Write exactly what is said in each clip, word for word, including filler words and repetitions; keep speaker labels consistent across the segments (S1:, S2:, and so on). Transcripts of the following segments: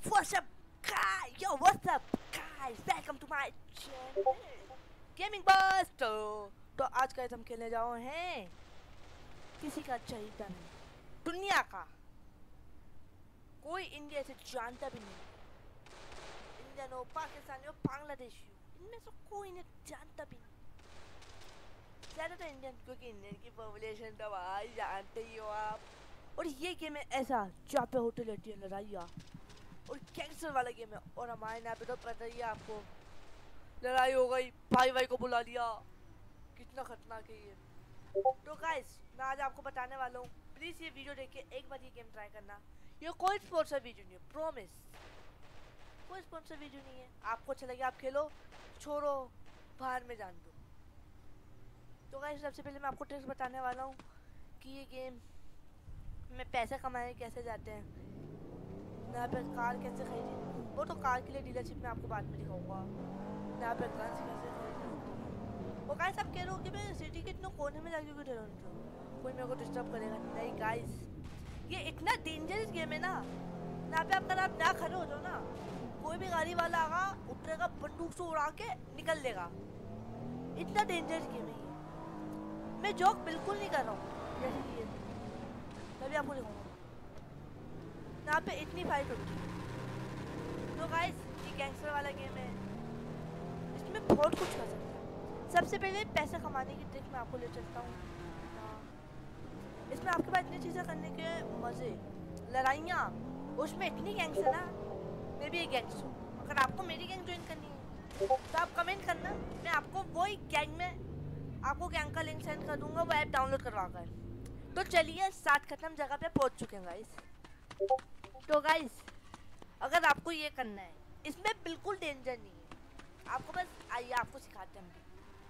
S1: What's up, guys? Yo, what's up, guys? Welcome to my channel, Gaming Buzz। तो तो आज का हम खेलने जाओ हैं किसी का चरित्र नहीं, दुनिया का कोई इंडिया से जानता भी नहीं। इंडियन हो, पाकिस्तानी हो, बांग्लादेशी हो, इनमें से कोई नहीं जानता भी नहीं। ज़्यादा तो इंडियन, क्योंकि इंडियन की पॉपुलेशन तो भाई जानते ही हो आप। और ये गेम है ऐसा जहाँ पे होते रहती है लड़ाइयाँ और गैंगस्टर वाला गेम है। और हमारे यहाँ पे तो पता ही है आपको, लड़ाई हो गई, भाई भाई को बुला लिया, कितना खतरनाक है ये। तो गाइस मैं आज आपको बताने वाला हूँ, प्लीज़ ये वीडियो देख के एक बार ये गेम ट्राई करना। ये कोई स्पॉन्सर वीडियो नहीं है, प्रॉमिस, कोई स्पॉन्सर वीडियो नहीं है। आपको अच्छा लगे आप खेलो, छोड़ो बाहर में जान दो। तो गाइस सबसे पहले मैं आपको ट्रिक्स बताने वाला हूँ कि ये गेम में पैसे कमाने कैसे जाते हैं, यहाँ पे कार कैसे खरीदी, वो तो कार के लिए डीलरशिप में आपको बाद में दिखाऊंगा। यहाँ पे गन्स कैसे खरीदी, वो गाइस आप कह रहे हो कि मैं सिटी के इतने कोने में जाके क्यों ठहरा हूँ, कोई मेरे को डिस्टर्ब करेगा नहीं। गाइस ये इतना डेंजरस गेम है ना, यहाँ पे अगर आप ना खड़े हो जाओ ना, कोई भी गाड़ी वाला आगा उतरेगा, बंदूक से उड़ा के निकल लेगा। इतना डेंजरस गेम है ये, मैं जोक बिल्कुल नहीं कर रहा हूँ। जैसे कि ये तभी आपको दिखाऊंगा, यहाँ पे इतनी फाइट होती है। तो गाइस ये गैंगस्टर वाला गेम है, इसमें बहुत कुछ कर सकते हैं। सबसे पहले पैसे कमाने की ट्रिक मैं आपको ले चलता हूँ। इसमें आपके पास इतनी चीज़ें करने के मज़े, लड़ाइयाँ, उसमें इतनी गैंग्स है ना। मैं भी एक गैंग्स हूँ, अगर आपको मेरी गैंग ज्वाइन करनी है तो आप कमेंट करना, मैं आपको वही गैंग में आपको गैंग का लिंक सेंड कर दूँगा, वो ऐप डाउनलोड करवा कर। तो चलिए सात खत्म जगह पे पहुँच चुके हैं गाइस। तो गाइस अगर आपको ये करना है, इसमें बिल्कुल डेंजर नहीं है, आपको बस आइए आपको सिखाते हैं।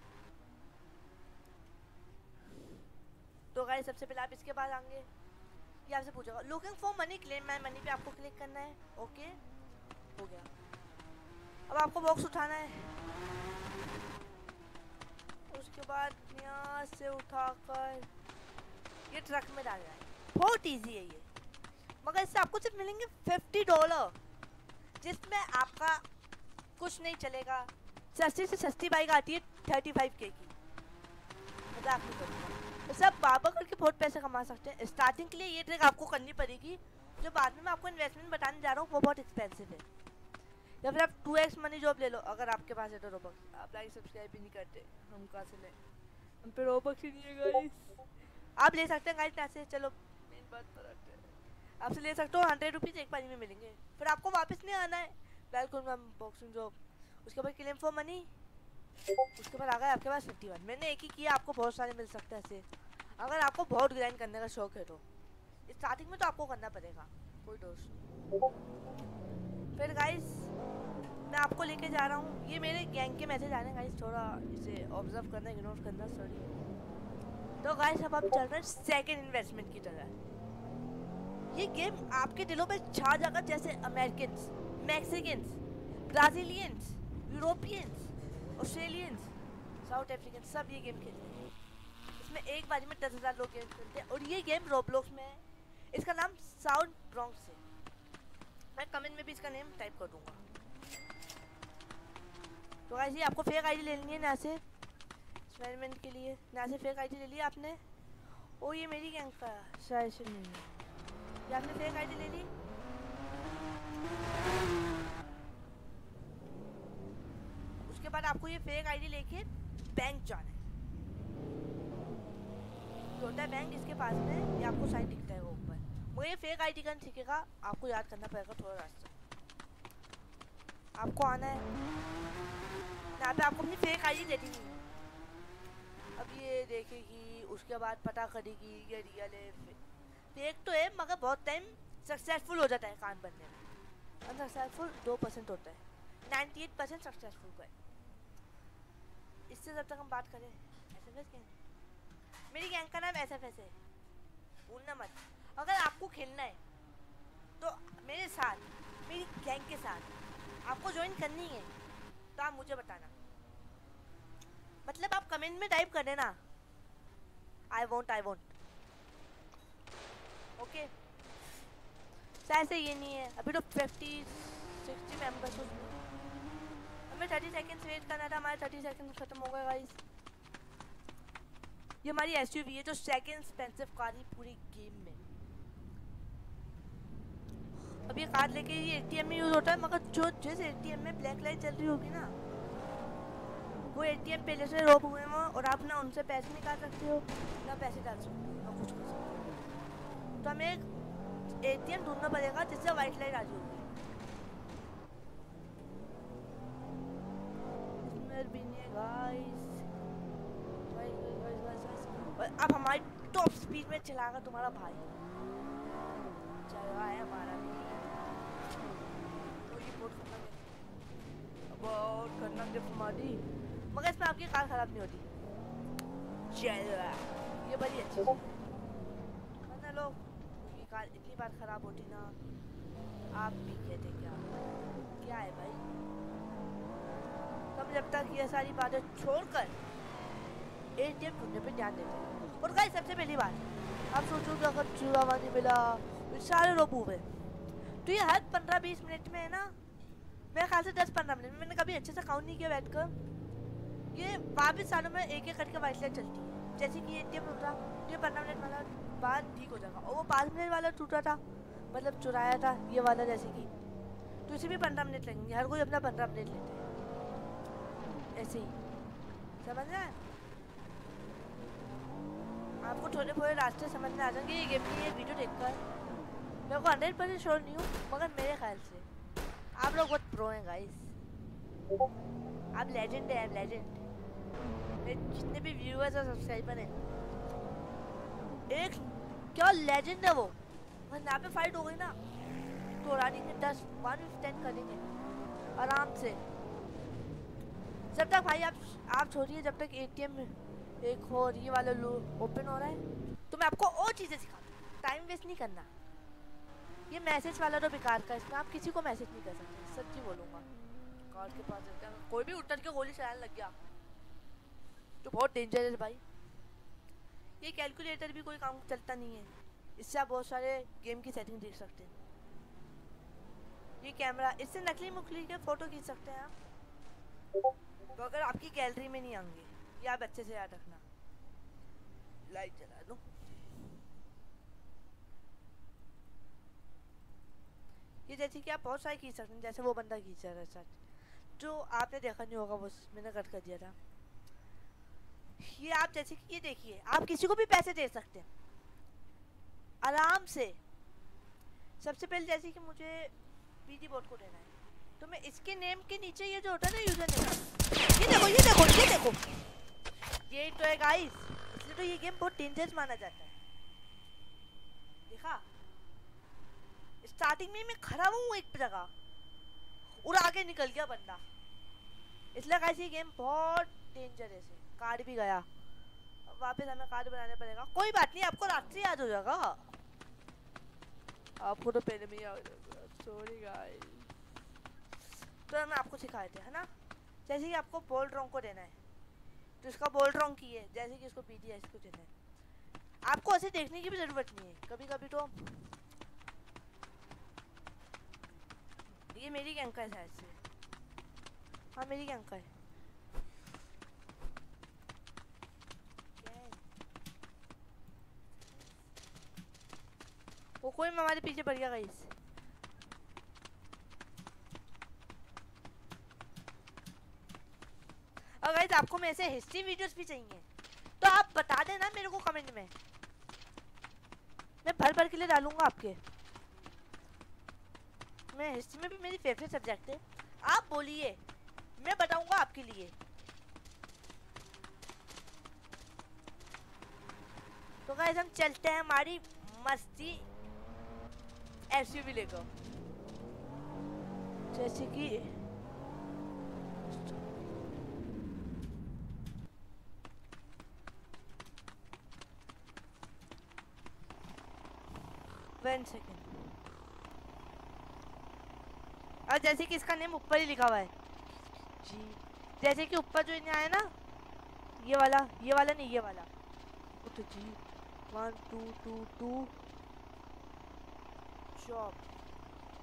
S1: तो गाइस सबसे पहले आप इसके बाद आएंगे, ये आपसे पूछेगा looking for money, claim my money पे आपको क्लिक करना है। ओके हो गया। अब आपको बॉक्स उठाना है, उसके बाद यहाँ से उठाकर ये ट्रक में डालना है। बहुत इजी है ये, मगर इससे आपको सिर्फ मिलेंगे फिफ्टी डॉलर, जिसमें आपका कुछ नहीं चलेगा। सस्ती से सस्ती बाइक आती है थर्टी फाइव के की, मजाक नहीं करूँगा। तो सब बाबा करके बहुत पैसे कमा सकते हैं। स्टार्टिंग के लिए ये ट्रिक आपको करनी पड़ेगी, जो बाद में मैं आपको इन्वेस्टमेंट बताने जा रहा हूँ वो बहुत एक्सपेंसिव है। या फिर आप टू एक्स मनी जॉब ले लो, अगर आपके पास है तो। रोबक्स आप लाइक सब्सक्राइब भी नहीं करते, हम कहाँ से ले, हम पे रोबक्स ही नहीं है गाइस। आप ले सकते हैं गाइस पैसे, चलो मेन बात पर आते हैं। आपसे ले सकते हो, हंड्रेड रुपीज़ एक पारी में मिलेंगे, फिर आपको वापस नहीं आना है। वेलकम मैम बॉक्सिंग जॉब, उसके बाद क्लेम फॉर मनी, उसके बाद आ गया आपके पास फिफ्टी वन। मैंने एक ही किया, आपको बहुत सारे मिल सकते हैं ऐसे, अगर आपको बहुत ग्राइंड करने का शौक है तो। स्टार्टिंग में तो आपको करना पड़ेगा, कोई दोस्त। फिर गाइस मैं आपको लेके जा रहा हूँ, ये मेरे गैंग के मैसेज आ रहे हैं गाइस, थोड़ा इसे ऑब्जर्व करना, इग्नोर करना, सॉरी। तो गाइस अब हम चल रहे हैं सेकेंड इन्वेस्टमेंट की तरह। ये गेम आपके दिलों पे छा जाएगा, जैसे Americans, Mexicans, Brazilians, Europeans, Australians, South African, सब ये गेम खेलते हैं। इसमें एक बारी में दस हज़ार लोग गेम खेलते हैं। और ये गेम रोब्लॉक्स में है, इसका नाम साउंड ब्रॉन्क्स है। मैं कमेंट में भी इसका नेम टाइप कर दूंगा। तो गाइस ये आपको फेक आईडी ले लेनी है, यहाँ से एक्सपेरिमेंट के लिए यहाँ से फेक आईडी ले लिया आपने। ओ ये मेरी गैंग का शायद से नहीं है, ये आपने फेक आईडी ले ली। उसके बाद आपको ये फेक आईडी लेके बैंक जाना है। छोटा बैंक इसके पास में, ये आपको साइन दिखता है वो ऊपर, मगर ये फेक आईडी का सीखेगा, आपको याद करना पड़ेगा थोड़ा रास्ता। आपको आना है, यहाँ पे आपको अपनी फेक आईडी देनी है। अब ये देखेगी, उसके बाद पता करेगी ये रियल है। फेक तो है मगर बहुत टाइम सक्सेसफुल हो जाता है काम बनने में, अनसक्सेसफुल दो परसेंट होता है, नाइन्टी एट परसेंट सक्सेसफुल का है। इससे जब तक हम बात करें, ऐसे कैसे मेरी गैंग का नाम एस एफ एस है, भूलना मत। अगर आपको खेलना है तो मेरे साथ, मेरी गैंग के साथ आपको ज्वाइन करनी है तो आप मुझे बताना, मतलब आप कमेंट में टाइप कर देना I want I want, okay. शायद से ये नहीं है, अभी तो फिफ्टी सिक्सटी मेंबर्स उसमें। हमें थर्टी सेकेंड्स वेट करना था, हमारे थर्टी सेकेंड्स खत्म हो गए गाइस। ये हमारी एसयूवी है जो सेकंड एक्सपेंसिव कार है पूरी गेम में। अब ये कार लेके ये एटीएम में यूज होता है, मगर जो जिस एटीएम में ब्लैक लाइट चल रही होगी ना, वो एटीएम पहले से रोक हुए हैं और आप ना उनसे पैसे निकाल सकते हो ना पैसे डाल सकते हो ना कुछ कर सकते हो। तो हमें एक एटीएम ढूंढना पड़ेगा जिससे वाइट लाइट आ जाए। भी नहीं है गाइस। और अब हमारी टॉप स्पीड में चलाएगा तुम्हारा भाई। चल रहा है हमारा भी। तो रिपोर्ट करना है। बहुत करना है हमारी। मगर इसमें आपकी कार खराब नहीं होती। चल रहा है। ये बड़ी अच्छी चीज़ है। वरना लोग ये कार इतनी बार खराब होती ना, आप भी कहते क्या क्या है भाई। तब जब तक ये सारी बातें छोड़कर एटीएम ढूंढने पे ध्यान देते हैं। और गाइस सबसे पहली बात आप सोचोगे अगर चूरावा नहीं मिला तो सारे लोग हुए तो ये हर पंद्रह बीस मिनट में है ना, मेरे ख्याल से दस पंद्रह मिनट में, मैंने कभी अच्छे से काउंट नहीं किया बैठकर, ये वापस सालों में एक एक करके वाइट लाइट चलती है। जैसे कि एटीएम टूटा तो ये पंद्रह मिनट वाला बाद ठीक हो जाएगा, और वो पाँच मिनट वाला टूटा था मतलब चुराया था ये वाला जैसे कि, तो इसे भी पंद्रह मिनट लगेंगे। हर कोई अपना पंद्रह मिनट लेते हैं ऐसे ही, समझ रहे हैं। आपको थोड़े थोड़े रास्ते समझ में आ जाएंगे ये गेम की ये वीडियो देखकर। मेरे को हंड्रेड परसेंट श्योर नहीं हूँ मगर मेरे ख्याल से आप लोग बहुत प्रो हैं गाइस। आप लेजेंड है, लेजेंड। मेरे जितने भी व्यूअर्स और सब्सक्राइबर हैं एक क्या लेजेंड है वो। बस यहाँ पे फाइट हो गई ना तो उड़ा देंगे, दस वन टेन कर देंगे आराम से। जब तक भाई आप आप छोड़िए, जब तक एटीएम में एक और ये वाला लो ओपन हो रहा है तो मैं आपको और चीज़ें सिखा दूँ। टाइम वेस्ट नहीं करना। ये मैसेज वाला तो बेकार का, इसमें आप किसी को मैसेज नहीं कर सकते, सच्ची बोलूँगा। कार के पास कोई भी उतर के गोली चलाने लग गया तो बहुत डेंजर है भाई। ये कैलकुलेटर भी कोई काम चलता नहीं है, इससे आप बहुत सारे गेम की सेटिंग देख सकते हैं। ये कैमरा, इससे नकली मुकली के फ़ोटो खींच सकते हैं आप, तो अगर आपकी गैलरी में नहीं आएंगे ये आप अच्छे से याद रखना। लाइट जला दो। ये जैसे कि आप बहुत सारे खींच सकते हैं, जैसे वो बंदा खींच रहा है साथ जो आपने देखा नहीं होगा, वो मैंने कट कर दिया था। ये आप जैसे कि ये देखिए, आप किसी को भी पैसे दे सकते हैं आराम से। सबसे पहले जैसे कि मुझे पीडी बोट को देना है तो मैं इसके नेम के नीचे ये जो होता है ना यूजर नेम, ये देखो ये देखो ये देखो ये तो है गाइस। इसलिए तो ये गेम बहुत डेंजरस माना जाता है। देखा स्टार्टिंग में मैं खड़ा हूँ एक जगह और आगे निकल गया बंदा, इसलिए गाइस ये गेम बहुत डेंजरस है। कार्ड भी गया, अब वापस हमें कार्ड बनाने पड़ेगा। कोई बात नहीं, आपको रास्ते याद हो जाएगा, आपको तो पहले में याद होगा। Sorry guys. तो मैं आपको सिखाए थे है ना, जैसे कि आपको बोल्ड रॉन्ग को देना है तो इसका बोल्ड रॉन्ग की है, जैसे कि इसको पी दिया इसको देना है। आपको ऐसे देखने की भी ज़रूरत नहीं है, कभी कभी तो ये मेरी गैंग का है शायद से, हाँ मेरी गैंग का है। वो कोई हमारे पीछे पड़ गया गाइस। और गाइस आपको में ऐसे हिस्ट्री वीडियोस भी चाहिए तो आप बता देना मेरे को कमेंट में, मैं भर भर के लिए डालूंगा आपके। मैं हिस्ट्री में भी मेरी फेवरेट सब्जेक्ट है, आप बोलिए मैं बताऊंगा आपके लिए। तो गाइस हम चलते हैं हमारी मस्ती एसयूवी लेकर, जैसे कि वन सेकेंड। और जैसे कि इसका नेम ऊपर ही लिखा हुआ है जी, जैसे कि ऊपर जो इन्हें आया ना ये वाला, ये वाला नहीं ये वाला तो G one two two two job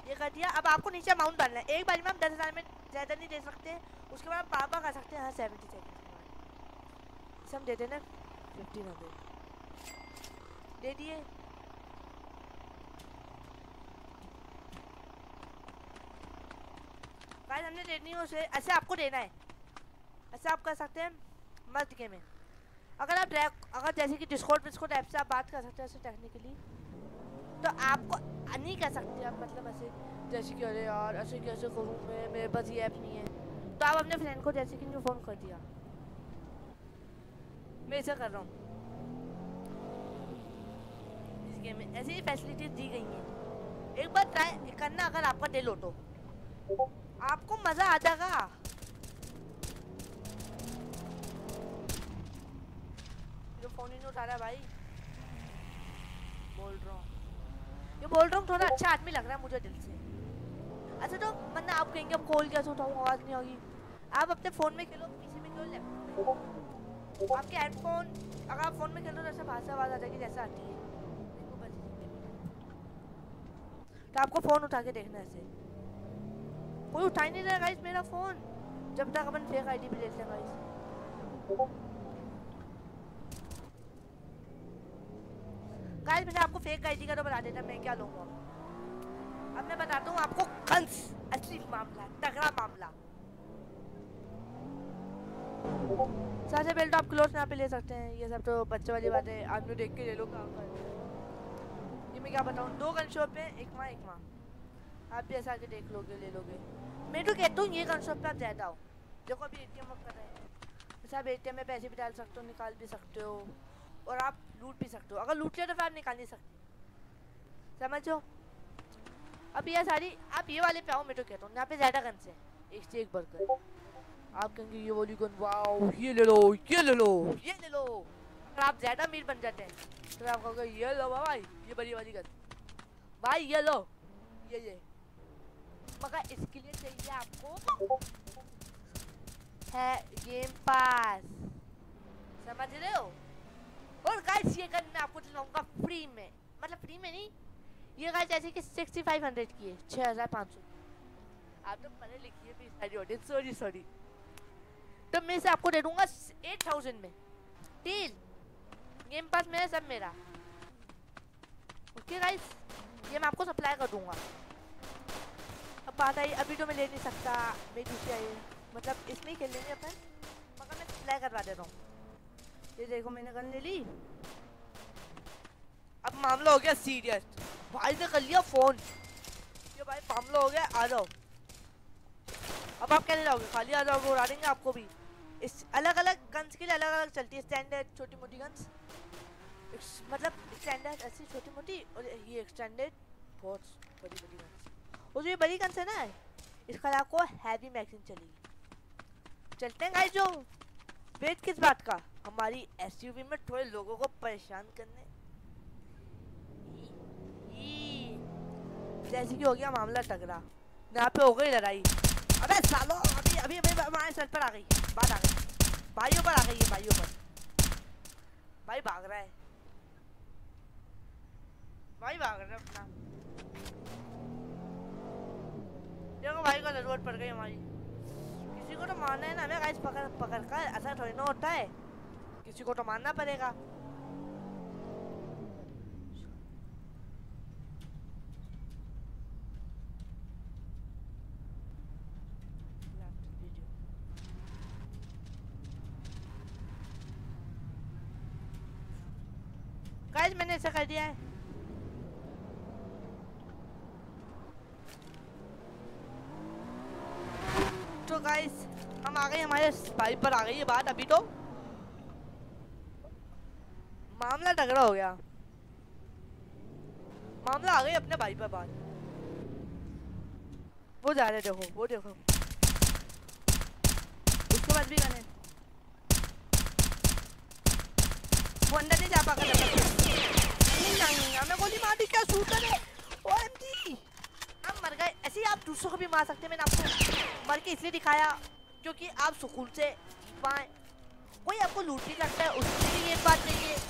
S1: ये कर दिया। अब आपको नीचे अमाउंट डालना है। एक बार में आप दस हज़ार में ज़्यादा नहीं दे सकते, उसके बाद आप बार बार कर सकते हैं। हाँ सेवेंटी सेकेंड इसे हम देते ना फिफ्टीन हंड्रेड दे दिए। गाइस हमने देनी है उसे, ऐसे आपको देना है, ऐसे आप कर सकते हैं मर्द के में। अगर आप अगर जैसे कि डिस्कॉर्ड डिस्कॉर्ड ऐप से आप बात कर सकते हैं ऐसे टेक्निकली, तो आपको नहीं कर सकते आप, मतलब ऐसे जैसे कि अरे यार ऐसे कैसे करूँ मैं, मेरे पास ये ऐप नहीं है। तो आप अपने फ्रेंड को जैसे कि फ़ोन कर दिया, मैं ऐसा कर रहा हूँ इस गेम में, ऐसी फैसिलिटीज दी गई हैं। एक बार ट्राई करना, अगर आपका दिल हो तो आपको मज़ा आ जाएगा। जो फ़ोन ही नहीं उठा रहा भाई, बोल रहा हूँ ये बोल रहा हूँ थोड़ा अच्छा आदमी लग रहा है मुझे दिल से। अच्छा तो मतलब आप कहेंगे अब कॉल कैसे उठाऊँ, आवाज़ नहीं होगी। आप अपने फ़ोन में खेलो, पीसी में खेलो, लैपटॉप में, आपके हेडफोन अगर आप फ़ोन में खेलो तो ऐसे भाषा आवाज़ आ जाएगी जैसा आती है। तो आपको फ़ोन उठा के देखना है, ऐसे कोई उठा ही नहीं रहा गाइस मेरा फ़ोन, जब तक अपन फेक आईडी भी लेते हैं गाइस। गाइस मैंने आपको फेक आईडी का तो बता देता मैं क्या लूँगा। अब मैं बताता हूँ आपको कंस असली मामला, तगड़ा मामला। सबसे पहले तो आप क्लोथ यहाँ पे ले सकते हैं, ये सब तो बच्चे वाली बात है, आदमी देख के ले लो काम कर। ये मैं क्या बताऊँ, दो गन शॉप है, एक माँ एक माँ, आप भी ऐसा आके देख लोगे ले लोगे। मैं तो कहता हूँ ये गन शॉप पे आप ज़्यादा हो। देखो अभी एटीएम वर्क कर रहे हैं, जैसे आप एटीएम में पैसे भी डाल सकते हो, निकाल भी सकते हो, और आप लूट भी सकते हो। अगर लूट लिया तो फिर आप निकाल नहीं सकते, समझो। अब ये सारी आप ये वाले पे आओ, मैं तो कहता हूँ यहाँ पे ज़्यादा गन से एक से एक बढ़कर। आप कहेंगे ये वाली गन वाओ, ये ले लो ये ले लो ये ले लो। अगर आप ज़्यादा अमीर बन जाते हैं तो आप कहोगे ये लो भाई ये बड़ी वाली गन, भाई ये लो ये ये। मगर इसके लिए चाहिए आपको है गेम पास, समझ रहे हो। और गाइस ये गन मैं आपको दिलाऊंगा फ्री में, मतलब फ्री में नहीं, ये गाइस जैसे कि सिक्सटी फाइव हंड्रेड की है, छः हज़ार पाँच सौ। आप तो पढ़े लिखिए भी सारी ऑडियंस, सॉरी सॉरी। तो मैं इसे आपको दे दूंगा एट थाउजेंड में, डील। गेम पास मेरा सब मेरा, ओके गाइस, ये मैं आपको सप्लाई कर दूंगा। अब बात आई अभी तो मैं ले नहीं सकता, मेरी दूसरी आई है, मतलब इसमें ही खेल लेंगे अपन, मगर मैं सप्लाई करवा देता हूँ। ये देखो मैंने गन ले ली। अब मामला हो गया सीरियस, भाई ने कर लिया फोन, ये भाई मामला हो गया, आ जाओ। अब आप कहने जाओगे खाली आ जाओगे, उड़ा देंगे आपको भी। इस अलग अलग गन्स के लिए अलग अलग चलती है, स्टैंडर्ड छोटी मोटी गन्स, मतलब स्टैंडर्ड ऐसी छोटी मोटी, और ये एक्सटेंडेड बहुत बड़ी बड़ी गन्स। और जो ये बड़ी गन्स है ना, इसका आपको हैवी मैगजीन चलेगी। चलते हैं गाइस, जो वेट किस बात का, हमारी एसयूवी में थोड़े लोगों को परेशान करने। जैसे कि हो गया मामला तगड़ा, यहाँ पे हो गई लड़ाई। अबे सालो अभी अभी अभी हमारे सर पर आ गई बात, आ गई भाइयों पर, आ गई है भाइयों पर। भाई भाग रहा है, भाई भाग रहा है अपना। देखो भाई को जरूरत पड़ गई हमारी, किसी को तो मारना है ना हमें गाइस, पकड़ पकड़ कर ऐसा थोड़ी ना होता है, किसी को तो मारना पड़ेगा। गाइस मैंने ऐसा कर दिया है। तो गाइस हम आ गए, हमारे भाई पर आ गई है बात। अभी तो मामला तगड़ा हो गया, मामला आ गई अपने भाई पर बात। वो जा रहे, देखो वो देखो, उसके बाद भी गाने वो अंदर नहीं जा पाकर हमें गोली मार दी, क्या शूटर है। ओएमजी हम मर गए। ऐसे ही आप दूसरों को भी मार सकते हैं, मैंने आपको मर के इसलिए दिखाया क्योंकि आप सुकून से पाए, कोई आपको लूट नहीं सकता है, उसके लिए ये बात नहीं है।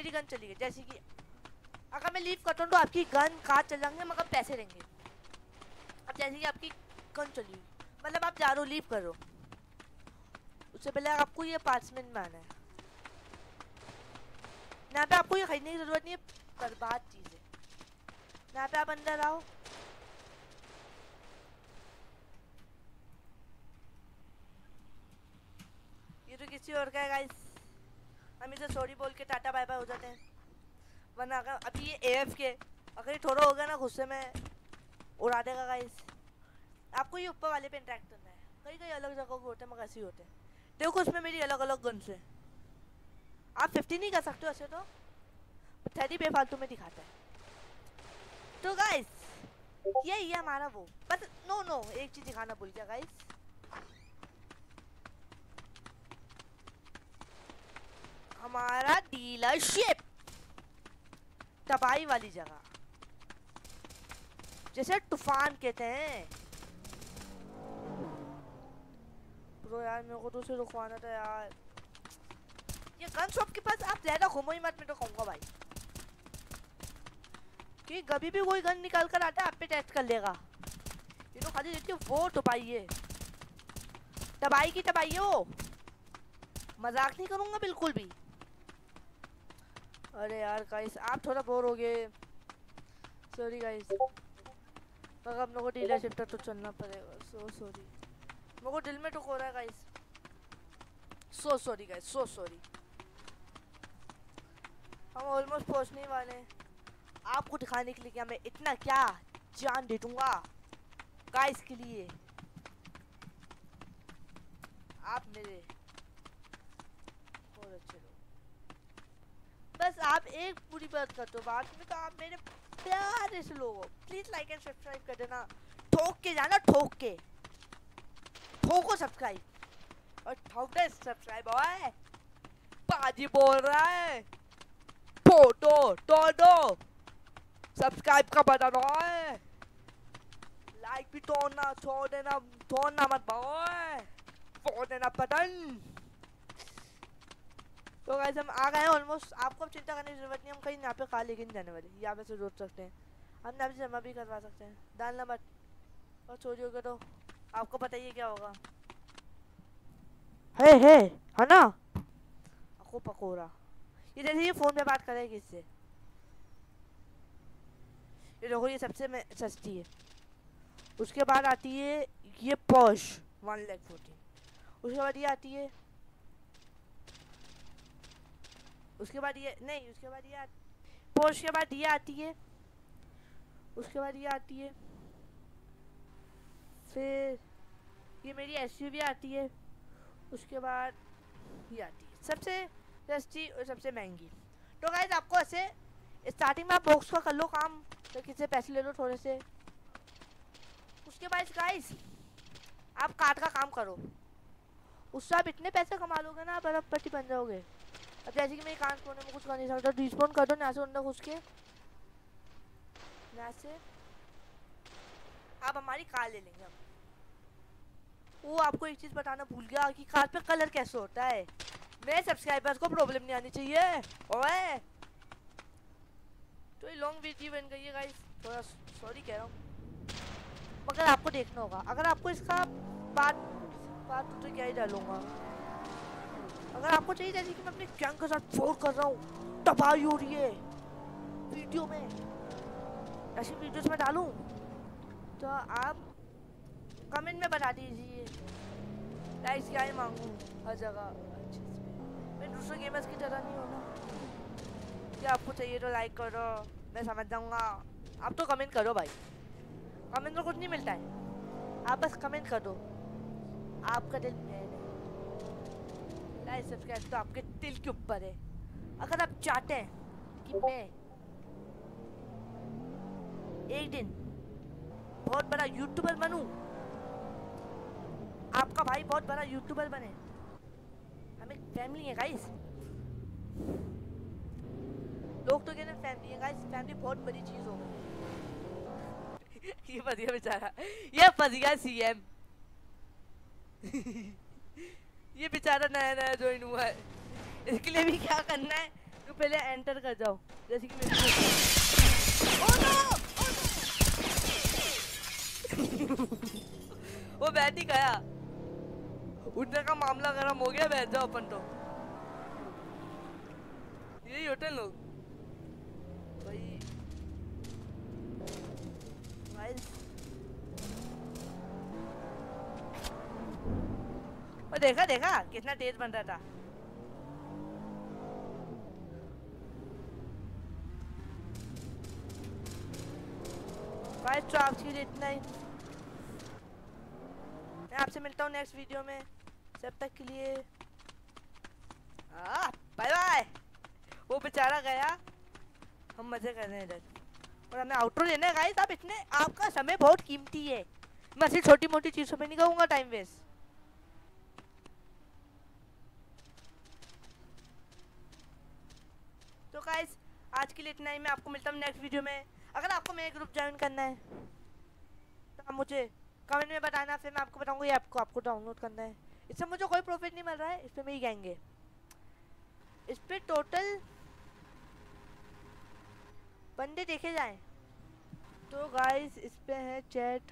S1: मेरी गन चली गई। जैसे कि अगर मैं लीव करता हूँ तो आपकी गन कार चल जाएंगे मगर पैसे देंगे। अब जैसे कि आपकी गन चली गई मतलब आप जा रहे हो लीव कर रहे हो, उससे पहले आपको ये अपार्टमेंट में आना है। यहाँ पे आपको ये खरीदने की जरूरत नहीं है, बर्बाद चीज़ है। यहाँ पे आप अंदर आओ। ये तो किसी और का है गाइस, हम इसे सॉरी बोल के टाटा बाय बाय हो जाते हैं। वरना अगर अभी ये एएफ के अगर ये थोड़ा होगा ना गुस्से में उड़ा देगा गाइस। आपको ये ऊपर वाले पे इंटरेक्ट करना है। कई कई अलग जगह के होते हैं मगर ऐसे ही होते हैं। देखो उसमें मेरी अलग अलग गन्स है। आप फिफ्टी नहीं कर सकते हो ऐसे तो, थर्टी बेफालतू में दिखाता है। तो गाइस ये ये हमारा वो बस नो नो एक चीज दिखाना भूल गया गाइस। हमारा डीलरशिप तबाही वाली जगह जैसे तूफान कहते हैं। ब्रो यार मेरे को तो उसे रुकवाना था यार। ये गन शॉप के पास आप ज्यादा घूमो ही मत, मैं तो कहूँगा भाई कि कभी भी कोई गन निकाल कर आता है आप पे टेस्ट कर लेगा। ये तो खाली देखिए वो तबाही है, तबाही की तबाही है वो, मजाक नहीं करूँगा बिल्कुल भी। अरे यार गाइस आप थोड़ा बोर हो गए, सॉरी गाइस, मगर हम लोगों को डीलरशिप तक तो चलना पड़ेगा। सो सॉरी, मेरे को दिल में टुक हो रहा है guys. So sorry guys, so sorry. हम ऑलमोस्ट पहुंचने वाले हैं। आपको दिखाने के लिए क्या मैं इतना क्या जान दे दूंगा गाइस के लिए। आप मेरे बहुत अच्छे लोग, बस आप एक पूरी बात कर दो, बाद में तो आप मेरे प्यारे से लोग हो। प्लीज लाइक एंड सब्सक्राइब कर देना, ठोक के जाना, ठोक के ठोको सब्सक्राइब और ठोक दे सब्सक्राइब। ओए पाजी बोल रहा है, फोटो तो दो, सब्सक्राइब का बटन ओए, लाइक भी तोड़ना छोड़ देना, तोड़ना मत ओए, फोड़ देना बटन। तो गाइस हम आ गए हैं ऑलमोस्ट। आपको अब चिंता करने की जरूरत नहीं, हम कहीं यहाँ पे खा लेके नहीं जाने वाले, यहाँ पे से रोक सकते हैं हम, यहाँ से जमा भी करवा सकते हैं। डालना मत और चोरी होगा तो आपको पता ही है क्या होगा। है है है ना आपको पकोड़ा। ये जैसे ये फोन पे बात करेगी इससे, ये देखो ये सबसे में सस्ती है। उसके बाद आती है ये पॉश वन लैख फोर्टीन, उसके बाद ये आती है, उसके बाद ये नहीं, उसके बाद ये पॉश के बाद ये आती है, उसके बाद ये आती है, फिर ये मेरी एसयूवी आती है, उसके बाद ये आती है सबसे सस्ती और सबसे महंगी। तो गाइस आपको ऐसे स्टार्टिंग में आप बॉक्स का कर लो काम, तो किसी से पैसे ले लो थोड़े से। उसके बाद गाइस आप कार्ड का काम करो, उससे आप इतने पैसे कमा लोगे ना, आप अरबपति बन जाओगे। अब जैसे कि मैं कान कोने में कुछ कर नहीं सकता, रिस्पॉन्ड कर दो यहाँ से अंदर घुस के, यहाँ से आप हमारी कार ले लेंगे। हम वो आपको एक चीज़ बताना भूल गया कि कार पे कलर कैसे होता है। मेरे सब्सक्राइबर्स को प्रॉब्लम नहीं आनी चाहिए। ओए तो ये लॉन्ग वीडियो बन गई है गाइस, थोड़ा सॉरी कह रहा हूँ, मगर आपको देखना होगा। अगर आपको इसका बात बात तो क्या ही डालूंगा, अगर आपको चाहिए जैसे कि मैं अपने गैंग के साथ फोड़ कर रहा हूँ, तबाही हो रही है वीडियो में, ऐसी वीडियोस में डालूं, तो आप कमेंट में बता दीजिए। लाइक्स क्या ही मांगूं हर जगह अच्छे से, मैं दूसरे गेमर्स की तरह नहीं होना कि आपको चाहिए तो लाइक करो, मैं समझ जाऊंगा। आप तो कमेंट करो भाई, कमेंट तो कुछ नहीं मिलता है, आप बस कमेंट कर दो, आपका दिल मेरे, लाइक सब्सक्राइब तो आपके दिल के ऊपर है। अगर आप चाहते हैं कि मैं एक दिन बहुत बड़ा यूट्यूबर बनूं, आपका भाई बहुत बड़ा यूट्यूबर बने, हम एक फैमिली है गाइस, लोग तो कहते हैं फैमिली है गाइस, फैमिली बहुत बड़ी चीज हो गई। ये फंस गया बेचारा, ये फंस गया सीएम। ये बेचारा नया नया ज्वाइन हुआ है, इसके लिए भी क्या करना है, तो पहले एंटर कर जाओ जैसे कि मेरे ओह नो वो बैठ ही गया, उठने का मामला गरम हो गया, बैठ जाओ अपन तो यही होते हैं लोग भाई। भाई वो देखा देखा कितना तेज बन रहा था। गाइस तो आज के लिए इतना ही, मैं आपसे मिलता हूँ नेक्स्ट वीडियो में, तब तक के लिए बाय बाय। वो बेचारा गया, हम मजे कर रहे हैं इधर और हमें आउटरो लेना है गाइस। आप इतने, आपका समय बहुत कीमती है, मैं ऐसी छोटी मोटी चीजों पे नहीं कहूँगा टाइम वेस्ट। तो गाइस आज के लिए इतना ही, मैं आपको मिलता हूँ नेक्स्ट वीडियो में। अगर आपको मेरे ग्रुप ज्वाइन करना है तो आप मुझे कमेंट में बताना, फिर मैं आपको बताऊंगा ये आपको आपको डाउनलोड करना है। इससे मुझे कोई प्रॉफिट नहीं मिल रहा है, इस पे मेरी गैंग है, इस पे टोटल बंदे देखे जाएं तो गाइस इस पे है चैट,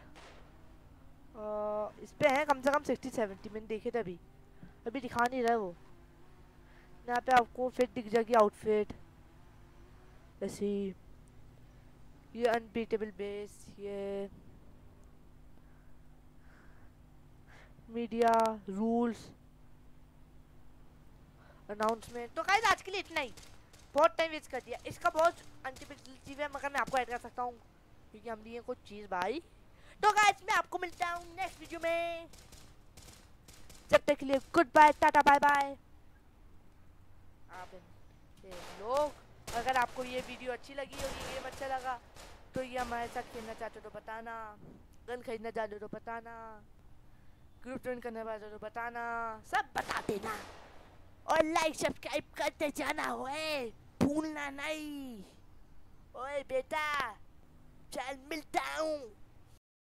S1: इस पे है कम से कम सिक्सटी सेवेंटी, मैंने देखे थे अभी, अभी दिखा नहीं रहा है वो। यहाँ पे आपको फिट दिख जाएगी, आउटफिट ऐसी, ये अनबीटेबल बेस, ये मीडिया रूल्स अनाउंसमेंट। तो गाइस आज के लिए इतना ही, बहुत टाइम वेस्ट कर दिया, इसका बहुत अनटिपिकल चीज़ है मगर मैं आपको ऐड कर सकता हूँ क्योंकि हम लिए कुछ चीज़ भाई। तो गाइस मैं आपको मिलता हूँ नेक्स्ट वीडियो में, जब तक के लिए good bye, tata bye bye. आप लोग अगर आपको ये वीडियो अच्छी लगी होगी, गेम अच्छा लगा तो ये हमारे साथ खेलना चाहते हो तो बताना, गन खरीदना चाहते हो तो बताना, ग्रुप ज्वाइन करने वाले तो बताना, सब बता देना और लाइक सब्सक्राइब करते जाना, ओए भूलना नहीं। ओए बेटा चल मिलता हूँ।